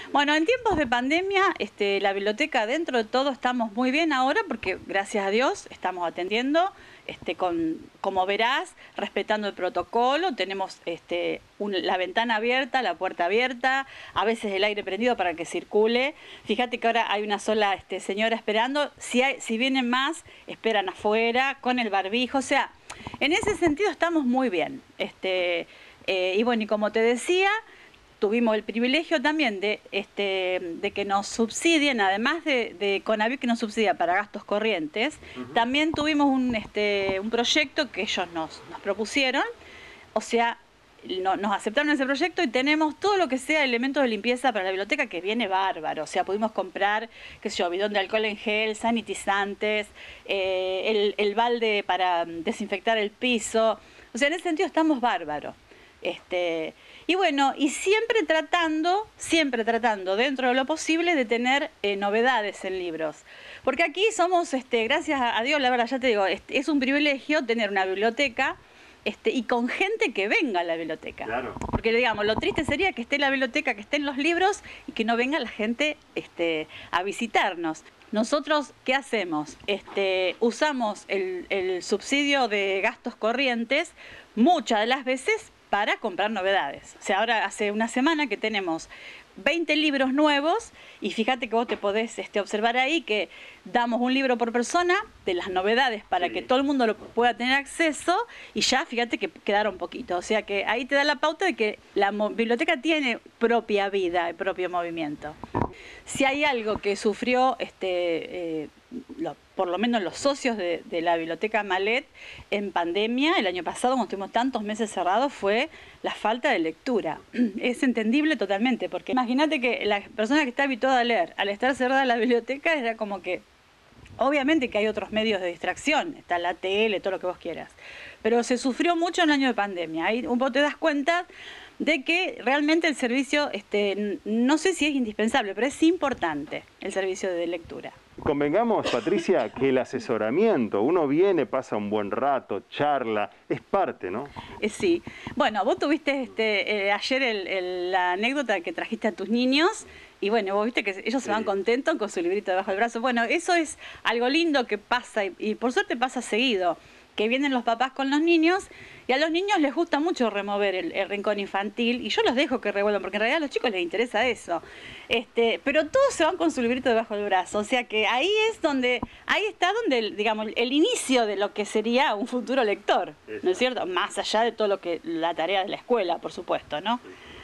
Bueno, en tiempos de pandemia, la biblioteca dentro de todo estamos muy bien ahora porque gracias a Dios estamos atendiendo, como verás, respetando el protocolo, tenemos la ventana abierta, la puerta abierta, a veces el aire prendido para que circule. Fíjate que ahora hay una sola señora esperando, si vienen más, esperan afuera, con el barbijo, o sea, en ese sentido estamos muy bien. Y bueno, y como te decía, tuvimos el privilegio también de que nos subsidien, además de Conavip que nos subsidia para gastos corrientes, también tuvimos un proyecto que ellos nos propusieron, o sea, nos aceptaron ese proyecto y tenemos todo lo que sea elementos de limpieza para la biblioteca que viene bárbaro, o sea, pudimos comprar, qué sé yo, bidón de alcohol en gel, sanitizantes, el balde para desinfectar el piso, o sea, en ese sentido estamos bárbaros. Y bueno, y siempre tratando dentro de lo posible de tener novedades en libros. Porque aquí somos, gracias a Dios, la verdad, ya te digo, es un privilegio tener una biblioteca y con gente que venga a la biblioteca. Claro. Porque digamos, lo triste sería que esté la biblioteca, que estén los libros y que no venga la gente a visitarnos. Nosotros, ¿qué hacemos? Usamos el subsidio de gastos corrientes muchas de las veces para comprar novedades. O sea, ahora hace una semana que tenemos 20 libros nuevos y fíjate que vos te podés observar ahí que damos un libro por persona de las novedades para que todo el mundo lo pueda tener acceso y ya fíjate que quedaron poquitos. O sea que ahí te da la pauta de que la biblioteca tiene propia vida y propio movimiento. Si hay algo que sufrió por lo menos los socios de la biblioteca Malet en pandemia, el año pasado, cuando estuvimos tantos meses cerrados, fue la falta de lectura. Es entendible totalmente, porque imagínate que la persona que está habituada a leer, al estar cerrada la biblioteca, era como que, obviamente que hay otros medios de distracción, está la tele, todo lo que vos quieras, pero se sufrió mucho en el año de pandemia. Ahí vos te das cuenta de que realmente el servicio, no sé si es indispensable, pero es importante el servicio de lectura. Convengamos, Patricia, que el asesoramiento, uno viene, pasa un buen rato, charla, es parte, ¿no? Sí. Bueno, vos tuviste ayer la anécdota que trajiste a tus niños y bueno, vos viste que ellos se van contentos con su librito debajo del brazo. Bueno, eso es algo lindo que pasa y por suerte pasa seguido, que vienen los papás con los niños y a los niños les gusta mucho remover el rincón infantil y yo los dejo que revuelvan porque en realidad a los chicos les interesa eso. Pero todos se van con su librito debajo del brazo, o sea que ahí está donde digamos el inicio de lo que sería un futuro lector, ¿no es cierto? Más allá de todo lo que la tarea de la escuela, por supuesto, ¿no?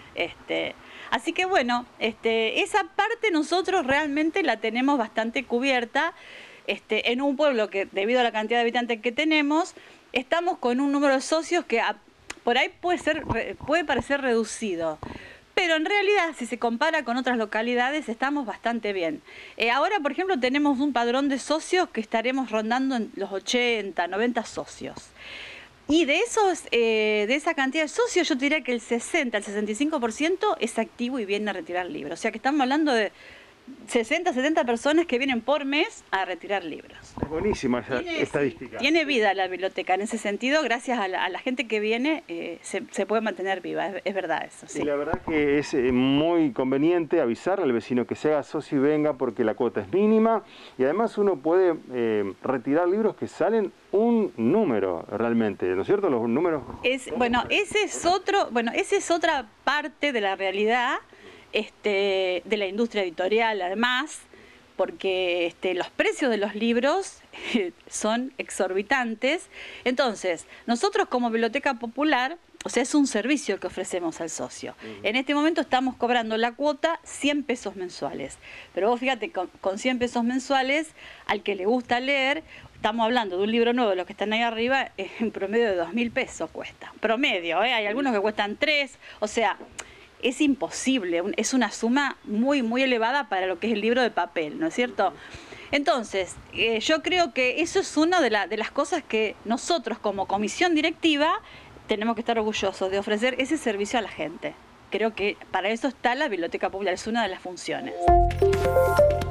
Así que bueno, esa parte nosotros realmente la tenemos bastante cubierta. En un pueblo que, debido a la cantidad de habitantes que tenemos, estamos con un número de socios que por ahí puede parecer reducido. Pero en realidad, si se compara con otras localidades, estamos bastante bien. Ahora, por ejemplo, tenemos un padrón de socios que estaremos rondando en los 80, 90 socios. Y de esa cantidad de socios, yo diría que el 60, el 65% es activo y viene a retirar libros. O sea que estamos hablando de 60, 70 personas que vienen por mes a retirar libros. Es buenísima esa estadística. Tiene vida la biblioteca en ese sentido, gracias a la gente que viene se puede mantener viva, es verdad eso. Sí. Y la verdad que es muy conveniente avisarle al vecino que se haga socio y venga porque la cuota es mínima y además uno puede retirar libros que salen un número realmente, ¿no es cierto? Los números... Esa es otra parte de la realidad de la industria editorial, además, porque los precios de los libros son exorbitantes. Entonces, nosotros como Biblioteca Popular, o sea, es un servicio que ofrecemos al socio. En este momento estamos cobrando la cuota 100 pesos mensuales. Pero vos fíjate, con 100 pesos mensuales, al que le gusta leer, estamos hablando de un libro nuevo, los que están ahí arriba, en promedio de 2.000 pesos cuesta. Promedio, hay algunos que cuestan 3, o sea... Es imposible, es una suma muy, muy elevada para lo que es el libro de papel, ¿no es cierto? Entonces, yo creo que eso es una de las cosas que nosotros como comisión directiva tenemos que estar orgullosos de ofrecer ese servicio a la gente. Creo que para eso está la Biblioteca Popular, es una de las funciones.